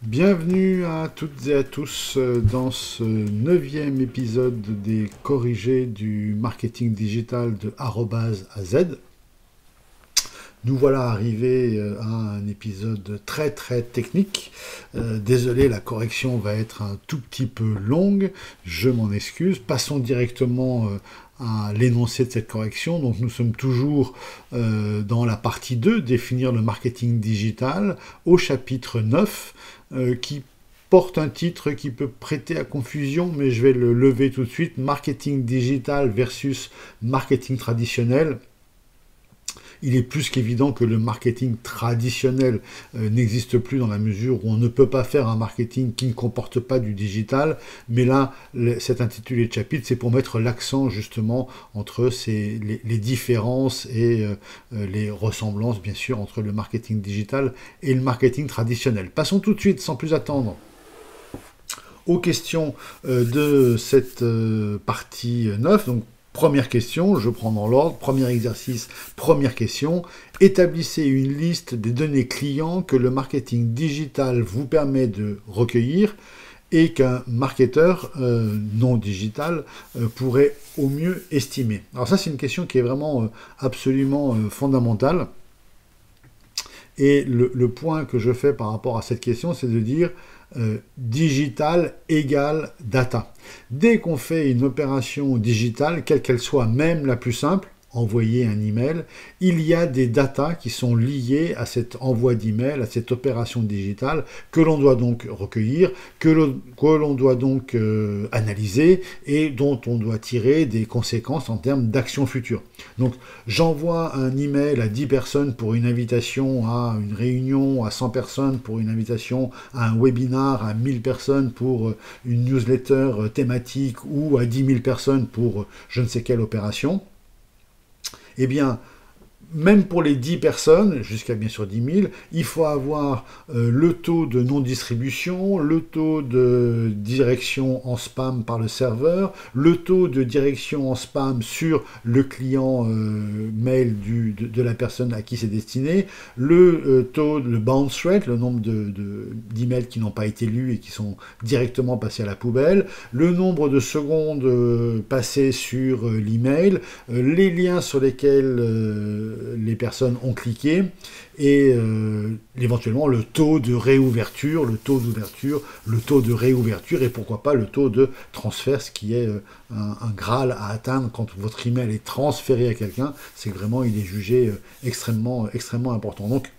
Bienvenue à toutes et à tous dans ce 9e épisode des corrigés du marketing digital de arobase à Z. Nous voilà arrivés à un épisode très technique. Désolé, la correction va être un tout petit peu longue, je m'en excuse. Passons directement à l'énoncé de cette correction. Donc nous sommes toujours dans la partie 2, définir le marketing digital, au chapitre 9, qui porte un titre qui peut prêter à confusion, mais je vais le lever tout de suite. Marketing digital versus marketing traditionnel. Il est plus qu'évident que le marketing traditionnel n'existe plus dans la mesure où on ne peut pas faire un marketing qui ne comporte pas du digital. Mais là, cet intitulé de chapitre, c'est pour mettre l'accent justement entre les différences et les ressemblances, bien sûr, entre le marketing digital et le marketing traditionnel. Passons tout de suite, sans plus attendre, aux questions de cette partie 9. Donc, première question, je prends dans l'ordre, premier exercice, première question. Établissez une liste des données clients que le marketing digital vous permet de recueillir et qu'un marketeur non digital pourrait au mieux estimer. Alors ça, c'est une question qui est vraiment absolument fondamentale. Et le point que je fais par rapport à cette question, c'est de dire digital égale data. Dès qu'on fait une opération digitale, quelle qu'elle soit, même la plus simple, envoyer un email, il y a des datas qui sont liées à cet envoi d'email, à cette opération digitale, que l'on doit donc recueillir, que l'on doit donc analyser et dont on doit tirer des conséquences en termes d'action future. Donc j'envoie un email à 10 personnes pour une invitation à une réunion, à 100 personnes pour une invitation à un webinar, à 1000 personnes pour une newsletter thématique ou à 10 000 personnes pour je ne sais quelle opération. Eh bien, même pour les 10 personnes, jusqu'à bien sûr 10 000, il faut avoir le taux de non-distribution, le taux de direction en spam par le serveur, le taux de direction en spam sur le client mail de la personne à qui c'est destiné, le taux, le bounce rate, le nombre d'emails qui n'ont pas été lus et qui sont directement passés à la poubelle, le nombre de secondes passées sur l'email, les liens sur lesquels les personnes ont cliqué et éventuellement le taux de réouverture, le taux d'ouverture, le taux de réouverture et pourquoi pas le taux de transfert, ce qui est un Graal à atteindre quand votre email est transféré à quelqu'un, c'est que vraiment il est jugé extrêmement important. Donc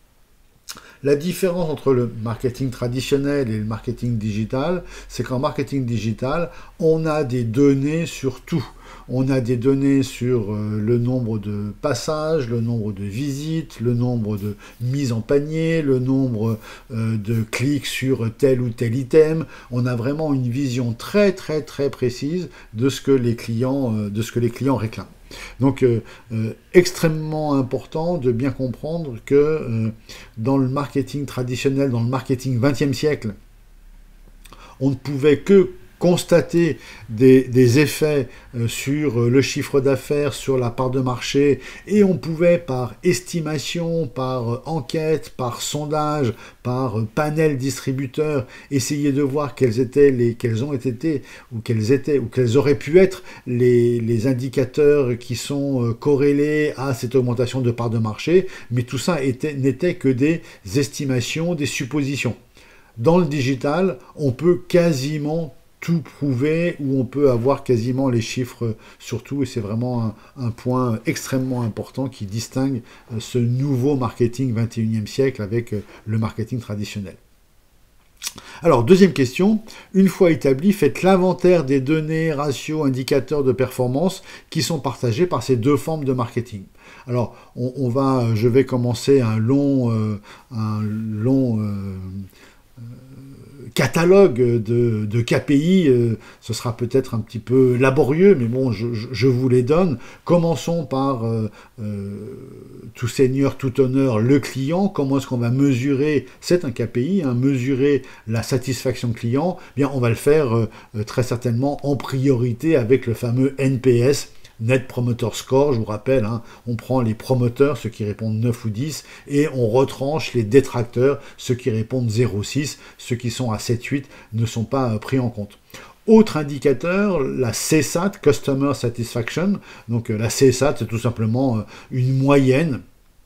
la différence entre le marketing traditionnel et le marketing digital, c'est qu'en marketing digital, on a des données sur tout. On a des données sur le nombre de passages, le nombre de visites, le nombre de mises en panier, le nombre de clics sur tel ou tel item. On a vraiment une vision très précise de ce que les clients réclament. Donc, extrêmement important de bien comprendre que dans le marketing traditionnel, dans le marketing 20e siècle, on ne pouvait que constater des effets sur le chiffre d'affaires, sur la part de marché, et on pouvait par estimation, par enquête, par sondage, par panel distributeur, essayer de voir quels auraient pu être les indicateurs qui sont corrélés à cette augmentation de part de marché, mais tout ça n'était que des estimations, des suppositions. Dans le digital, on peut quasiment tout prouver, où on peut avoir quasiment les chiffres sur tout, et c'est vraiment un point extrêmement important qui distingue ce nouveau marketing 21e siècle avec le marketing traditionnel. Alors, deuxième question, une fois établi, faites l'inventaire des données, ratios, indicateurs de performance qui sont partagés par ces deux formes de marketing. Alors, je vais commencer un long catalogue de KPI, ce sera peut-être un petit peu laborieux, mais bon, je vous les donne. Commençons par tout seigneur, tout honneur, le client. Comment est-ce qu'on va mesurer, c'est un KPI, mesurer la satisfaction client? Bien, on va le faire très certainement en priorité avec le fameux NPS, Net Promoter Score, je vous rappelle, hein, on prend les promoteurs, ceux qui répondent 9 ou 10, et on retranche les détracteurs, ceux qui répondent 0 ou 6, ceux qui sont à 7 8 ne sont pas pris en compte. Autre indicateur, la CSAT, Customer Satisfaction. Donc la CSAT, c'est tout simplement une moyenne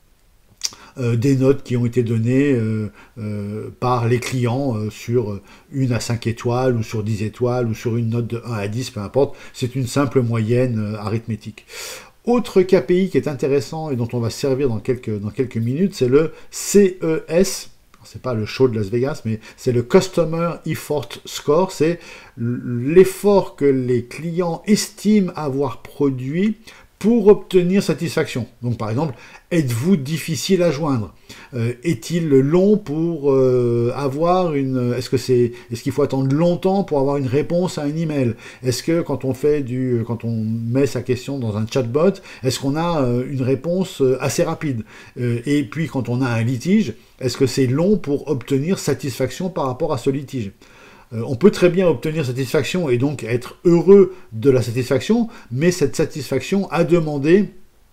des notes qui ont été données par les clients sur 1 à 5 étoiles, ou sur 10 étoiles, ou sur une note de 1 à 10, peu importe. C'est une simple moyenne arithmétique. Autre KPI qui est intéressant et dont on va se servir dans quelques minutes, c'est le CES. C'est pas le show de Las Vegas, mais c'est le Customer Effort Score, c'est l'effort que les clients estiment avoir produit pour obtenir satisfaction. Donc par exemple, êtes-vous difficile à joindre? Est-il long pour avoir une... Est-ce qu'il faut attendre longtemps pour avoir une réponse à un email? Est-ce que quand on met sa question dans un chatbot, est-ce qu'on a une réponse assez rapide? Et puis quand on a un litige, est-ce que c'est long pour obtenir satisfaction par rapport à ce litige? On peut très bien obtenir satisfaction et donc être heureux de la satisfaction, mais cette satisfaction a demandé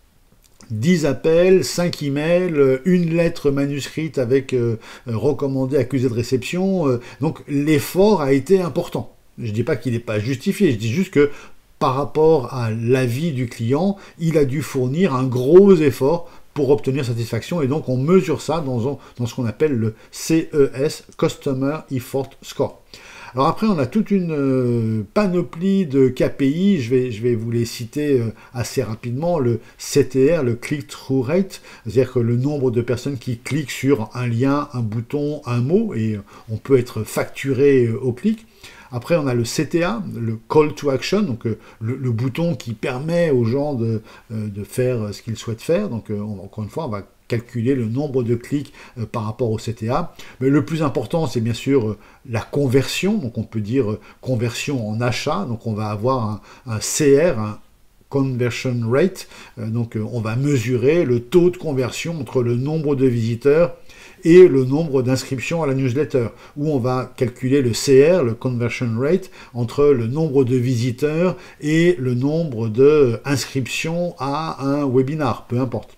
10 appels, 5 emails, une lettre manuscrite avec recommandé accusé de réception. Donc l'effort a été important. Je ne dis pas qu'il n'est pas justifié, je dis juste que par rapport à l'avis du client, il a dû fournir un gros effort pour obtenir satisfaction, et donc on mesure ça dans ce qu'on appelle le CES, Customer Effort Score. Alors après, on a toute une panoplie de KPI, je vais vous les citer assez rapidement. Le CTR, le Click-Through Rate, c'est-à-dire que le nombre de personnes qui cliquent sur un lien, un bouton, un mot, et on peut être facturé au clic. Après, on a le CTA, le Call to Action, donc le bouton qui permet aux gens de faire ce qu'ils souhaitent faire. Donc, encore une fois, on va calculer le nombre de clics par rapport au CTA. Mais le plus important, c'est bien sûr la conversion. Donc, on peut dire conversion en achat. Donc, on va avoir un CR, un Conversion Rate. Donc, on va mesurer le taux de conversion entre le nombre de visiteurs et le nombre d'inscriptions à la newsletter, où on va calculer le CR, le Conversion Rate, entre le nombre de visiteurs et le nombre d'inscriptions à un webinar, peu importe.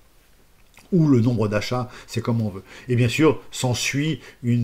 Ou le nombre d'achats, c'est comme on veut. Et bien sûr, s'ensuit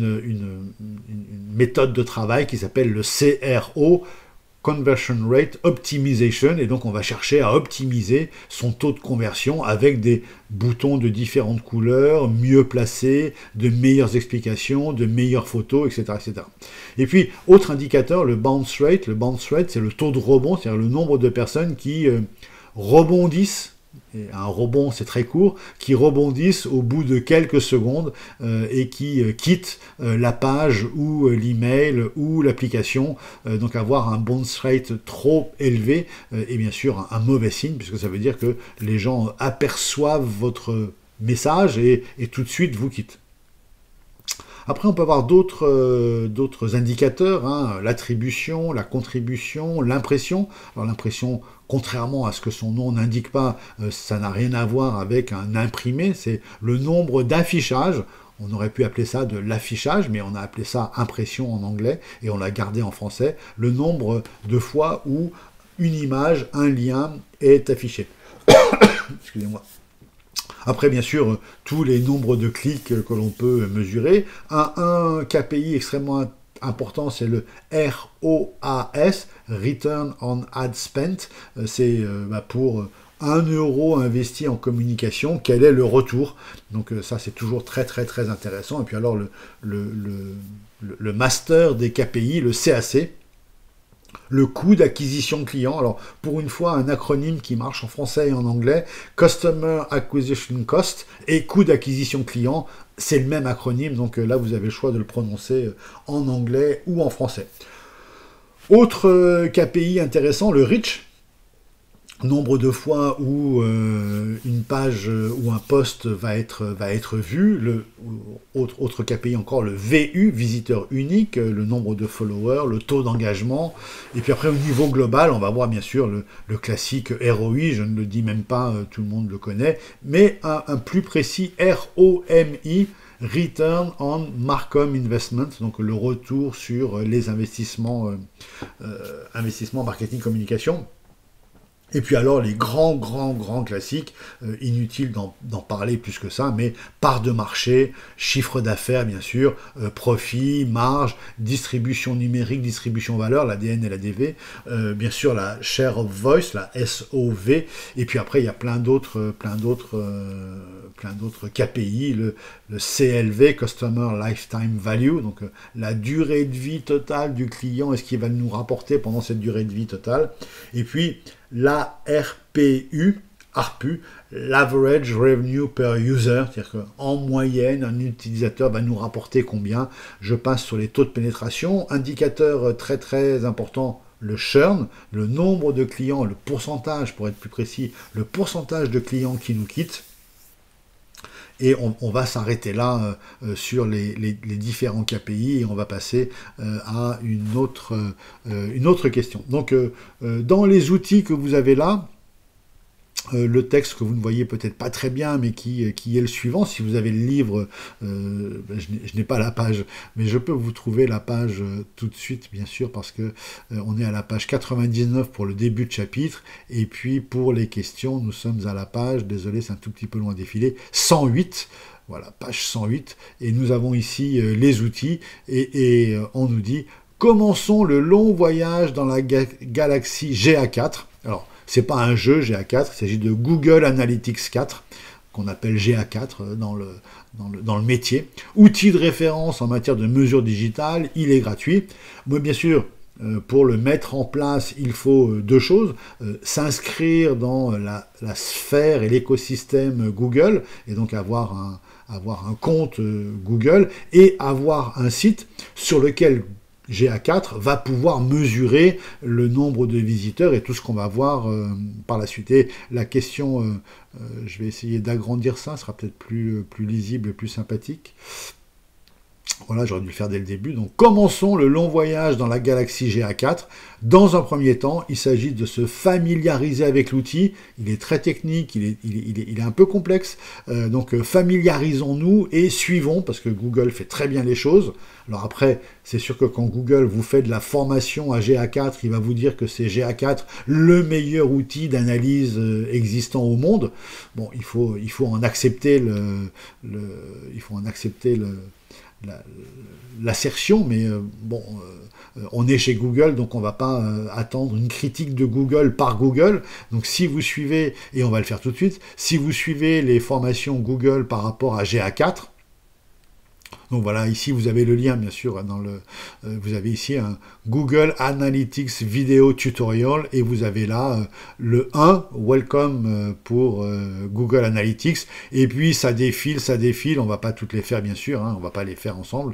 une méthode de travail qui s'appelle le CRO, Conversion Rate Optimization, et donc on va chercher à optimiser son taux de conversion avec des boutons de différentes couleurs, mieux placés, de meilleures explications, de meilleures photos, etc., etc. Et puis, autre indicateur, le bounce rate. Le bounce rate, c'est le taux de rebond, c'est-à-dire le nombre de personnes qui rebondissent. Et un rebond, c'est très court, qui rebondissent au bout de quelques secondes et qui quittent la page ou l'email ou l'application. Donc avoir un bounce rate trop élevé est bien sûr un mauvais signe, puisque ça veut dire que les gens aperçoivent votre message et tout de suite vous quittent. Après, on peut avoir d'autres indicateurs, hein, l'attribution, la contribution, l'impression. Alors l'impression, contrairement à ce que son nom n'indique pas, ça n'a rien à voir avec un imprimé, c'est le nombre d'affichages. On aurait pu appeler ça de l'affichage, mais on a appelé ça impression en anglais, et on l'a gardé en français, le nombre de fois où une image, un lien est affiché. Excusez-moi. Après, bien sûr, tous les nombres de clics que l'on peut mesurer. Un KPI extrêmement important, c'est le ROAS, Return on Ad Spent. C'est pour 1 euro investi en communication, quel est le retour? Donc ça, c'est toujours très, très, très intéressant. Et puis alors, le master des KPI, le CAC, le coût d'acquisition client. Alors, pour une fois, un acronyme qui marche en français et en anglais, Customer Acquisition Cost et coût d'acquisition client, c'est le même acronyme, donc là, vous avez le choix de le prononcer en anglais ou en français. Autre KPI intéressant, le reach. Nombre de fois où une page ou un post va être vu, autre KPI encore, le VU, visiteur unique, le nombre de followers, le taux d'engagement, et puis après au niveau global, on va voir bien sûr le classique ROI, je ne le dis même pas, tout le monde le connaît, mais un plus précis ROMI, Return on Marcom Investment, donc le retour sur les investissements marketing communication. Et puis alors les grands classiques, inutile d'en parler plus que ça, mais part de marché, chiffre d'affaires bien sûr, profit, marge, distribution numérique, distribution valeur, la DN et la DV, bien sûr la share of voice, la SOV, et puis après il y a plein d'autres KPI, le CLV, Customer Lifetime Value, donc la durée de vie totale du client, est-ce qu'il va nous rapporter pendant cette durée de vie totale, et puis l'ARPU, l'Average Revenue Per User, c'est-à-dire qu'en moyenne, un utilisateur va nous rapporter combien. Je passe sur les taux de pénétration, indicateur très important, le churn, le nombre de clients, le pourcentage, pour être plus précis, le pourcentage de clients qui nous quittent. Et on va s'arrêter là sur les différents KPI et on va passer à une autre question. Donc, dans les outils que vous avez là, le texte que vous ne voyez peut-être pas très bien, mais qui est le suivant. Si vous avez le livre, je n'ai pas la page, mais je peux vous trouver la page tout de suite, bien sûr, parce que on est à la page 99 pour le début de chapitre, et puis pour les questions, nous sommes à la page, désolé, c'est un tout petit peu loin défilé, 108. Voilà, page 108, et nous avons ici les outils, et on nous dit « Commençons le long voyage dans la galaxie GA4 ». Alors, c'est pas un jeu GA4, il s'agit de Google Analytics 4, qu'on appelle GA4 dans le métier. Outil de référence en matière de mesures digitales, il est gratuit. Moi, bien sûr, pour le mettre en place, il faut deux choses. S'inscrire dans la sphère et l'écosystème Google, et donc avoir un compte Google, et avoir un site sur lequel GA4 va pouvoir mesurer le nombre de visiteurs et tout ce qu'on va voir par la suite. Et la question, je vais essayer d'agrandir ça, sera peut-être plus lisible et plus sympathique. Voilà, j'aurais dû le faire dès le début. Donc, commençons le long voyage dans la galaxie GA4. Dans un premier temps, il s'agit de se familiariser avec l'outil. Il est très technique, il est un peu complexe. Donc, familiarisons-nous et suivons, parce que Google fait très bien les choses. Alors après, c'est sûr que quand Google vous fait de la formation à GA4, il va vous dire que c'est GA4 le meilleur outil d'analyse existant au monde. Bon, il faut en accepter l'assertion, mais bon, on est chez Google, donc on ne va pas attendre une critique de Google par Google. Donc si vous suivez, et on va le faire tout de suite, si vous suivez les formations Google par rapport à GA4, donc voilà, ici vous avez le lien bien sûr, vous avez ici un Google Analytics Video Tutorial et vous avez là le 1, Welcome pour Google Analytics, et puis ça défile, on va pas toutes les faire bien sûr, on va pas les faire ensemble,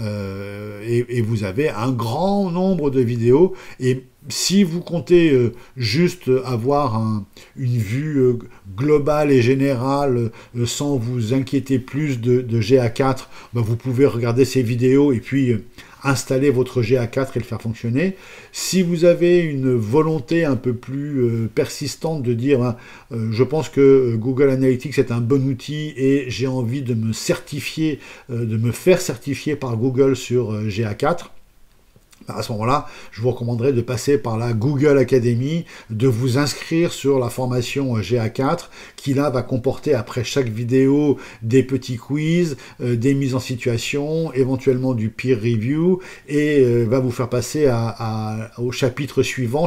et vous avez un grand nombre de vidéos, et si vous comptez juste avoir une vue globale et générale sans vous inquiéter plus de GA4, ben vous pouvez regarder ces vidéos et puis installer votre GA4 et le faire fonctionner. Si vous avez une volonté un peu plus persistante de dire je pense que Google Analytics est un bon outil et j'ai envie de me certifier, de me faire certifier par Google sur GA4, à ce moment-là, je vous recommanderais de passer par la Google Academy, de vous inscrire sur la formation GA4, qui là va comporter après chaque vidéo des petits quiz, des mises en situation, éventuellement du peer review, et va vous faire passer au chapitre suivant.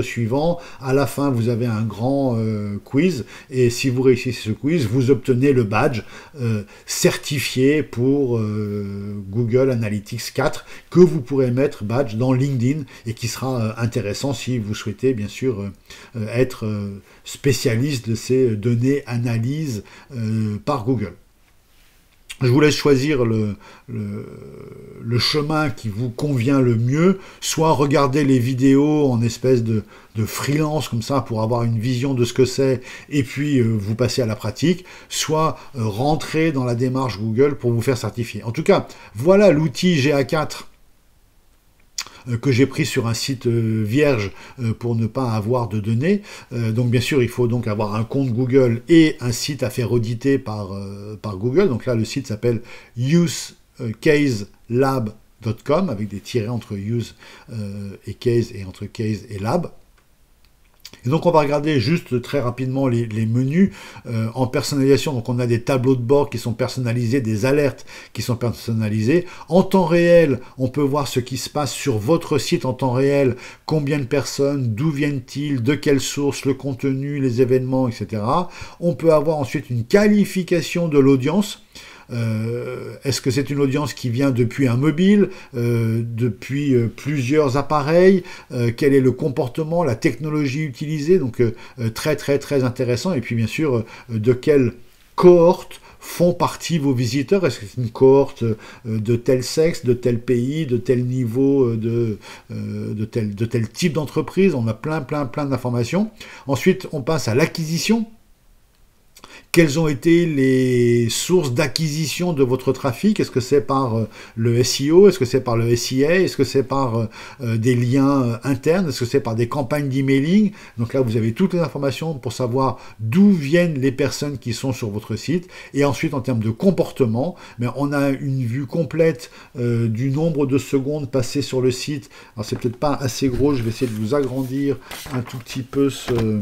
À la fin, vous avez un grand quiz, et si vous réussissez ce quiz, vous obtenez le badge certifié pour Google Analytics 4, que vous pourrez mettre badge dans LinkedIn et qui sera intéressant si vous souhaitez bien sûr être spécialiste de ces données analyses par Google. Je vous laisse choisir le chemin qui vous convient le mieux, soit regarder les vidéos en espèce de freelance comme ça pour avoir une vision de ce que c'est et puis vous passer à la pratique, soit rentrer dans la démarche Google pour vous faire certifier. En tout cas, voilà l'outil GA4 que j'ai pris sur un site vierge pour ne pas avoir de données. Donc bien sûr, il faut donc avoir un compte Google et un site à faire auditer par Google. Donc là, le site s'appelle usecaselab.com avec des tirets entre use et case et entre case et lab. Et donc on va regarder juste très rapidement les menus en personnalisation. Donc on a des tableaux de bord qui sont personnalisés, des alertes qui sont personnalisées. En temps réel, on peut voir ce qui se passe sur votre site en temps réel, combien de personnes, d'où viennent-ils, de quelle source, le contenu, les événements, etc. On peut avoir ensuite une qualification de l'audience. Est-ce que c'est une audience qui vient depuis un mobile, depuis plusieurs appareils, quel est le comportement, la technologie utilisée, donc très très très intéressant. Et puis bien sûr, de quelle cohorte font partie vos visiteurs. Est-ce que c'est une cohorte de tel sexe, de tel pays, de tel niveau, de tel type d'entreprise? On a plein d'informations. Ensuite, on passe à l'acquisition. Quelles ont été les sources d'acquisition de votre trafic? Est-ce que c'est par le SEO? Est-ce que c'est par le SEA? Est-ce que c'est par des liens internes? Est-ce que c'est par des campagnes d'emailing? Donc là, vous avez toutes les informations pour savoir d'où viennent les personnes qui sont sur votre site. Et ensuite, en termes de comportement, on a une vue complète du nombre de secondes passées sur le site. Alors, c'est peut-être pas assez gros. Je vais essayer de vous agrandir un tout petit peu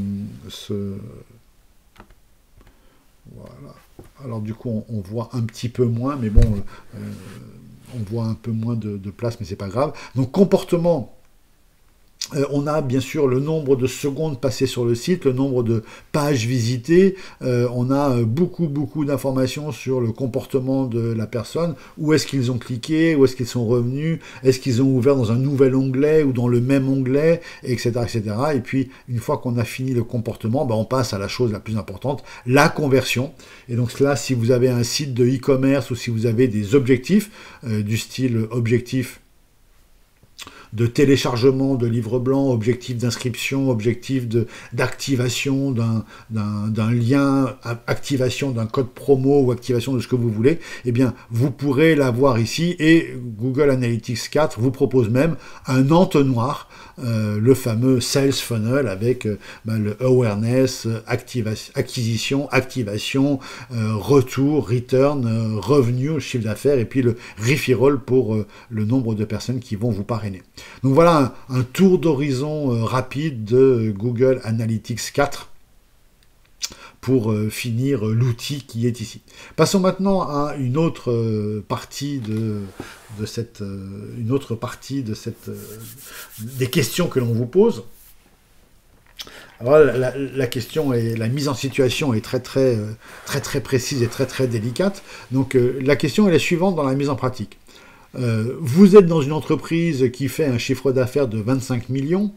Voilà. Alors du coup, on voit un petit peu moins, mais bon, on voit un peu moins de place, mais c'est pas grave. Donc comportement, on a bien sûr le nombre de secondes passées sur le site, le nombre de pages visitées, on a beaucoup d'informations sur le comportement de la personne, où est-ce qu'ils ont cliqué, où est-ce qu'ils sont revenus, est-ce qu'ils ont ouvert dans un nouvel onglet ou dans le même onglet, etc. etc. Et puis, une fois qu'on a fini le comportement, on passe à la chose la plus importante, la conversion. Et donc là, si vous avez un site de e-commerce ou si vous avez des objectifs, du style objectif de téléchargement de livres blancs, objectif d'inscription, objectif d'activation d'un lien, activation d'un code promo ou activation de ce que vous voulez, eh bien, vous pourrez l'avoir ici et Google Analytics 4 vous propose même un entonnoir, le fameux Sales Funnel avec le awareness, acquisition, activation, retour, return, revenu, chiffre d'affaires et puis le referral pour le nombre de personnes qui vont vous parrainer. Donc voilà un tour d'horizon rapide de Google Analytics 4 pour finir l'outil qui est ici. Passons maintenant à une autre partie des questions que l'on vous pose. Alors la question est, la mise en situation est très précise et très délicate. Donc la question est la suivante dans la mise en pratique. Vous êtes dans une entreprise qui fait un chiffre d'affaires de 25 millions,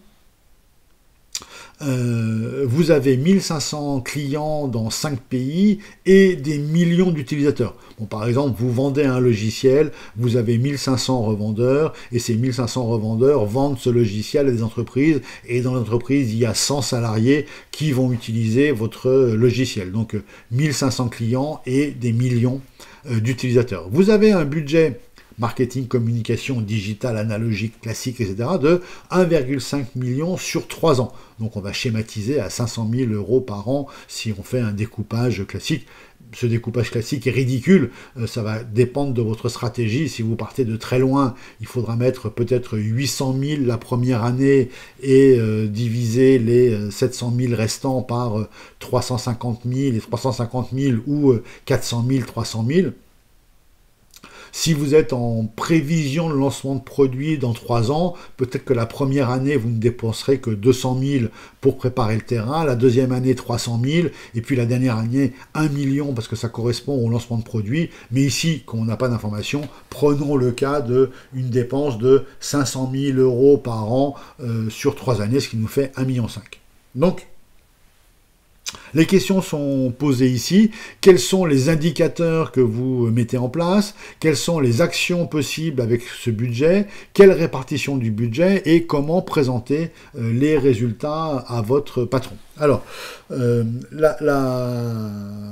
vous avez 1500 clients dans 5 pays et des millions d'utilisateurs. Bon, par exemple, vous vendez un logiciel, vous avez 1500 revendeurs et ces 1500 revendeurs vendent ce logiciel à des entreprises et dans l'entreprise, il y a 100 salariés qui vont utiliser votre logiciel. Donc 1500 clients et des millions d'utilisateurs. Vous avez un budget marketing, communication, digital, analogique, classique, etc. de 1,5 million sur 3 ans. Donc on va schématiser à 500 000 euros par an si on fait un découpage classique. Ce découpage classique est ridicule, ça va dépendre de votre stratégie. Si vous partez de très loin, il faudra mettre peut-être 800 000 la première année et diviser les 700 000 restants par 350 000 et 350 000 ou 400 000, 300 000. Si vous êtes en prévision de lancement de produits dans 3 ans, peut-être que la première année, vous ne dépenserez que 200 000 pour préparer le terrain, la deuxième année, 300 000, et puis la dernière année, 1 million, parce que ça correspond au lancement de produits. Mais ici, comme on n'a pas d'informations, prenons le cas d'une dépense de 500 000 euros par an sur 3 années, ce qui nous fait 1,5 million. Donc, les questions sont posées ici. Quels sont les indicateurs que vous mettez en place? Quelles sont les actions possibles avec ce budget? Quelle répartition du budget? Et comment présenter les résultats à votre patron? Alors,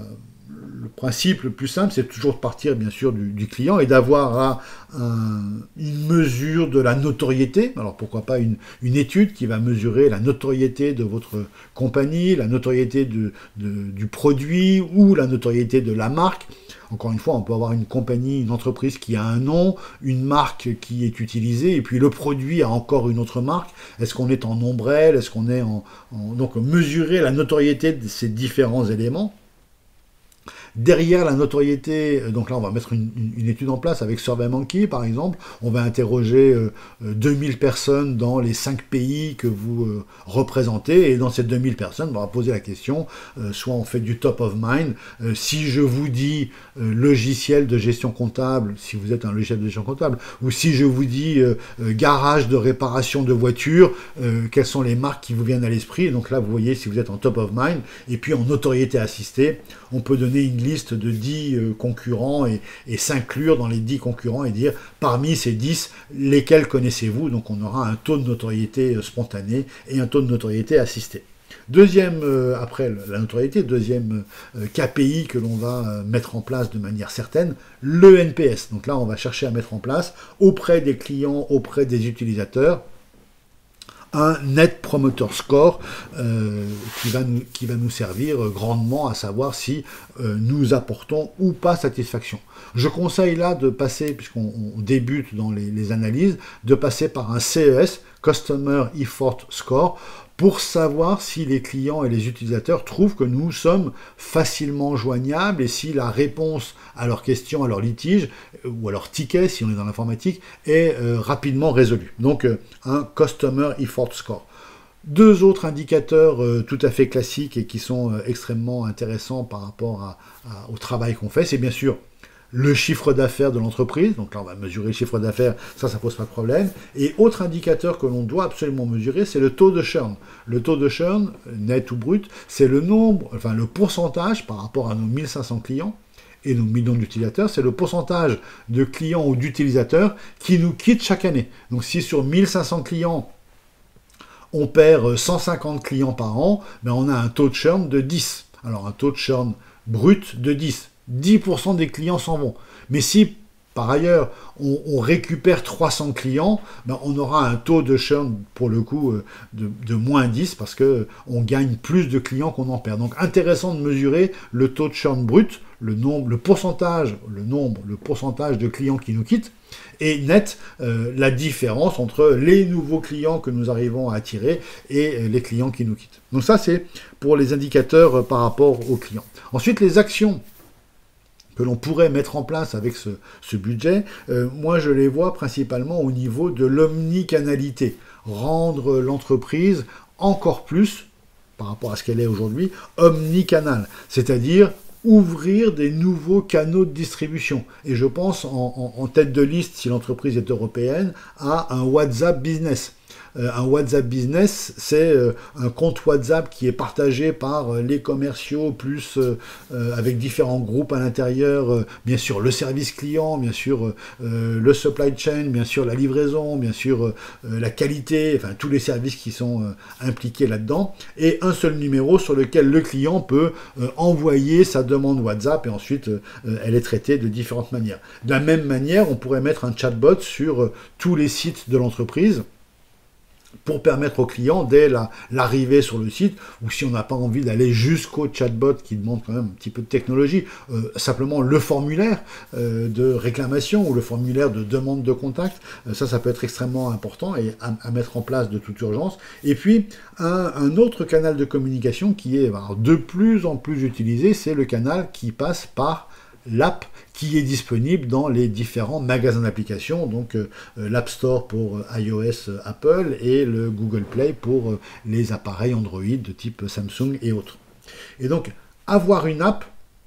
le principe le plus simple, c'est toujours de partir bien sûr du client et d'avoir une mesure de la notoriété. Alors pourquoi pas une étude qui va mesurer la notoriété de votre compagnie, la notoriété du produit ou la notoriété de la marque. Encore une fois, on peut avoir une compagnie, une entreprise qui a un nom, une marque qui est utilisée, et puis le produit a encore une autre marque. Est-ce qu'on est en ombrelle? Est-ce qu'on est Donc mesurer la notoriété de ces différents éléments. Derrière la notoriété, donc là on va mettre une étude en place avec SurveyMonkey par exemple, on va interroger 2000 personnes dans les 5 pays que vous représentez, et dans ces 2000 personnes, on va poser la question, soit on fait du top of mind, si je vous dis logiciel de gestion comptable, si vous êtes un logiciel de gestion comptable, ou si je vous dis garage de réparation de voitures, quelles sont les marques qui vous viennent à l'esprit. Donc là vous voyez si vous êtes en top of mind, et puis en notoriété assistée, on peut donner une liste de 10 concurrents et s'inclure dans les 10 concurrents et dire parmi ces 10, lesquels connaissez-vous? Donc on aura un taux de notoriété spontané et un taux de notoriété assisté. Deuxième, après la notoriété, deuxième KPI que l'on va mettre en place de manière certaine, le NPS. Donc là, on va chercher à mettre en place auprès des clients, auprès des utilisateurs, un Net Promoter Score qui va nous servir grandement à savoir si nous apportons ou pas satisfaction. Je conseille là de passer, puisqu'on débute dans les analyses, de passer par un CES, Customer Effort Score, pour savoir si les clients et les utilisateurs trouvent que nous sommes facilement joignables et si la réponse à leurs questions, à leurs litiges, ou à leurs tickets, si on est dans l'informatique, est rapidement résolue. Donc un Customer Effort Score. Deux autres indicateurs tout à fait classiques et qui sont extrêmement intéressants par rapport au travail qu'on fait, c'est bien sûr le chiffre d'affaires de l'entreprise, donc là on va mesurer le chiffre d'affaires, ça pose pas de problème. Et autre indicateur que l'on doit absolument mesurer, c'est le taux de churn. Le taux de churn, net ou brut, c'est le nombre, enfin le pourcentage par rapport à nos 1500 clients et nos millions d'utilisateurs, c'est le pourcentage de clients ou d'utilisateurs qui nous quittent chaque année. Donc si sur 1500 clients, on perd 150 clients par an, ben on a un taux de churn de 10. Alors un taux de churn brut de 10. 10% des clients s'en vont. Mais si, par ailleurs, on récupère 300 clients, ben on aura un taux de churn, pour le coup, de moins 10, parce qu'on gagne plus de clients qu'on en perd. Donc, intéressant de mesurer le taux de churn brut, le pourcentage de clients qui nous quittent, et net, la différence entre les nouveaux clients que nous arrivons à attirer et les clients qui nous quittent. Donc ça, c'est pour les indicateurs par rapport aux clients. Ensuite, les actions que l'on pourrait mettre en place avec ce budget, moi je les vois principalement au niveau de l'omnicanalité. Rendre l'entreprise encore plus, par rapport à ce qu'elle est aujourd'hui, omnicanal. C'est-à-dire ouvrir des nouveaux canaux de distribution. Et je pense en tête de liste, si l'entreprise est européenne, à un WhatsApp Business. Un WhatsApp Business, c'est un compte WhatsApp qui est partagé par les commerciaux, plus avec différents groupes à l'intérieur, bien sûr le service client, bien sûr le supply chain, bien sûr la livraison, bien sûr la qualité, enfin tous les services qui sont impliqués là-dedans, et un seul numéro sur lequel le client peut envoyer sa demande WhatsApp, et ensuite elle est traitée de différentes manières. De la même manière, on pourrait mettre un chatbot sur tous les sites de l'entreprise, pour permettre aux clients, dès l'arrivée sur le site, ou si on n'a pas envie d'aller jusqu'au chatbot qui demande quand même un petit peu de technologie, simplement le formulaire de réclamation ou le formulaire de demande de contact, ça peut être extrêmement important et à mettre en place de toute urgence. Et puis, un autre canal de communication qui est de plus en plus utilisé, c'est le canal qui passe par l'app qui est disponible dans les différents magasins d'applications, donc l'App Store pour iOS Apple et le Google Play pour les appareils Android de type Samsung et autres. Et donc, avoir une app,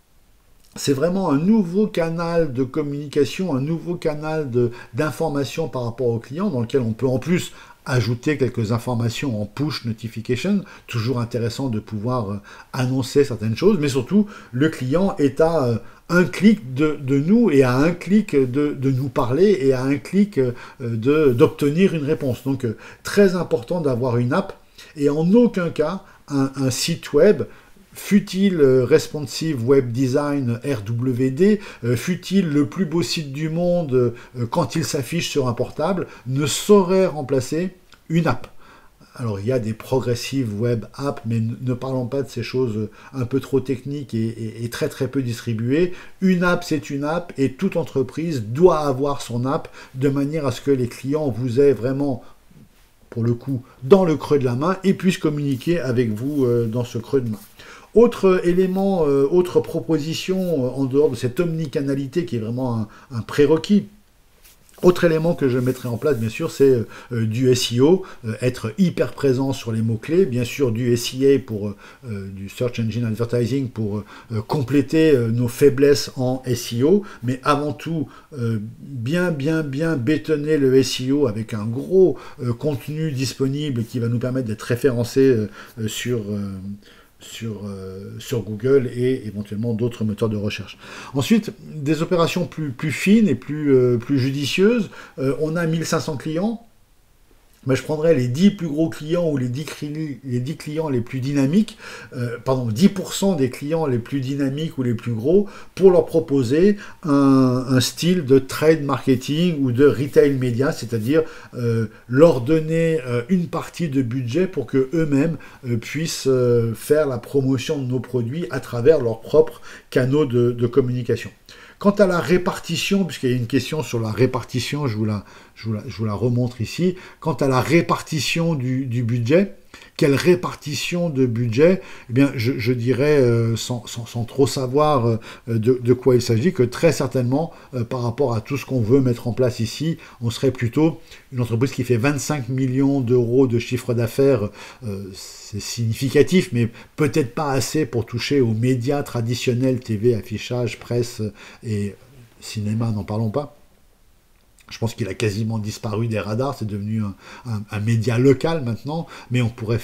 c'est vraiment un nouveau canal de communication, un nouveau canal d'information par rapport aux clients, dans lequel on peut en plus ajouter quelques informations en push notification, toujours intéressant de pouvoir annoncer certaines choses, mais surtout, le client est à un clic de nous et à un clic de nous parler et à un clic d'obtenir une réponse. Donc, très important d'avoir une app et en aucun cas un site web fut-il Responsive Web Design RWD, fut-il le plus beau site du monde quand il s'affiche sur un portable, ne saurait remplacer une app. Alors, il y a des progressive web apps, mais ne parlons pas de ces choses un peu trop techniques et très très peu distribuées. Une app, c'est une app, et toute entreprise doit avoir son app de manière à ce que les clients vous aient vraiment, pour le coup, dans le creux de la main et puissent communiquer avec vous dans ce creux de main. Autre élément, autre proposition en dehors de cette omnicanalité qui est vraiment un prérequis. Autre élément que je mettrai en place, bien sûr, c'est du SEO, être hyper présent sur les mots-clés, bien sûr du SEA pour du Search Engine Advertising pour compléter nos faiblesses en SEO, mais avant tout, bien bétonner le SEO avec un gros contenu disponible qui va nous permettre d'être référencés sur Google et éventuellement d'autres moteurs de recherche. Ensuite, des opérations plus fines et plus judicieuses. On a 1500 clients. Mais je prendrais les 10 plus gros clients ou les 10 clients les plus dynamiques, 10% des clients les plus dynamiques ou les plus gros, pour leur proposer un style de trade marketing ou de retail média, c'est-à-dire leur donner une partie de budget pour que eux-mêmes puissent faire la promotion de nos produits à travers leurs propres canaux de communication. Quant à la répartition, puisqu'il y a une question sur la répartition, je vous la remontre ici. Quant à la répartition du budget, quelle répartition de budget? Eh bien, je dirais, sans trop savoir de quoi il s'agit, que très certainement, par rapport à tout ce qu'on veut mettre en place ici, on serait plutôt une entreprise qui fait 25 millions d'euros de chiffre d'affaires. C'est significatif, mais peut-être pas assez pour toucher aux médias traditionnels, TV, affichage, presse et cinéma, n'en parlons pas. Je pense qu'il a quasiment disparu des radars, c'est devenu un média local maintenant, mais on pourrait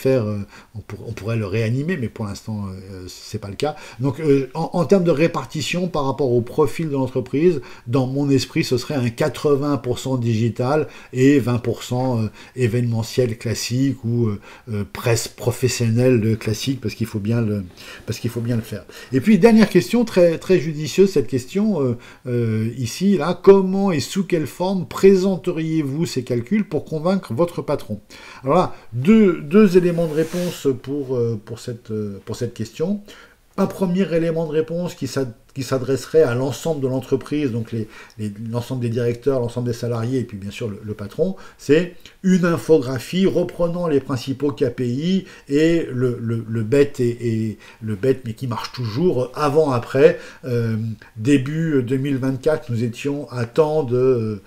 le réanimer, mais pour l'instant, c'est pas le cas. Donc, en termes de répartition par rapport au profil de l'entreprise, dans mon esprit, ce serait un 80% digital et 20% événementiel classique ou presse professionnelle classique, parce qu'il faut bien le faire. Et puis, dernière question, très, très judicieuse, cette question ici, là, comment et sous quelle forme présenteriez-vous ces calculs pour convaincre votre patron? Alors là, deux éléments de réponse pour cette question. Un premier élément de réponse qui s'adresserait à l'ensemble de l'entreprise, donc l'ensemble des directeurs, l'ensemble des salariés, et puis bien sûr le patron, c'est une infographie reprenant les principaux KPI et le bête mais qui marche toujours avant-après. Début 2024, nous étions à tant de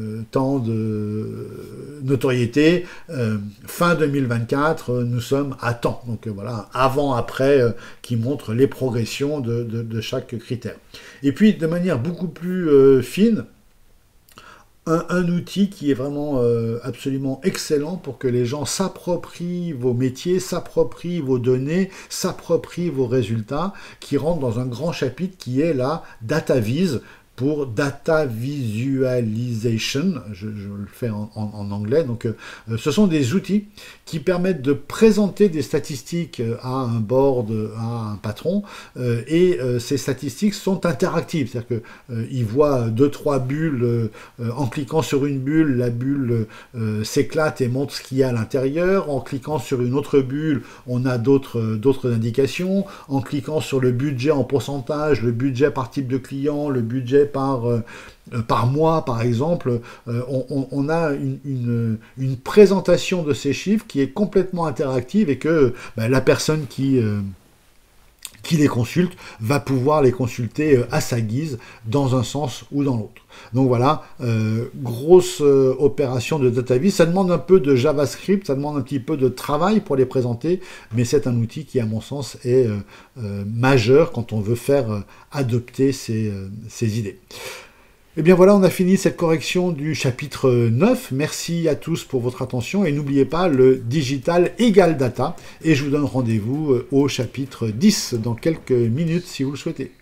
notoriété. Fin 2024, nous sommes à tant. Donc voilà, avant-après qui montre les progressions de chaque critère. Et puis, de manière beaucoup plus fine, un outil qui est vraiment absolument excellent pour que les gens s'approprient vos métiers, s'approprient vos données, s'approprient vos résultats, qui rentre dans un grand chapitre qui est la DataVis, pour Data Visualization, je le fais en anglais. Donc, ce sont des outils qui permettent de présenter des statistiques à un board, à un patron, et ces statistiques sont interactives, c'est-à-dire qu'il voit 2-3 bulles, en cliquant sur une bulle, la bulle s'éclate et montre ce qu'il y a à l'intérieur, en cliquant sur une autre bulle, on a d'autres indications, en cliquant sur le budget en pourcentage, le budget par type de client, le budget par mois, par exemple, on a une présentation de ces chiffres qui est complètement interactive et que la personne qui les consulte va pouvoir les consulter à sa guise, dans un sens ou dans l'autre. Donc voilà, grosse opération de DataVis. Ça demande un peu de JavaScript, ça demande un petit peu de travail pour les présenter, mais c'est un outil qui, à mon sens, est majeur quand on veut faire adopter ces idées. Et bien voilà, on a fini cette correction du chapitre 9. Merci à tous pour votre attention et n'oubliez pas, le digital égale data. Et je vous donne rendez-vous au chapitre 10 dans quelques minutes si vous le souhaitez.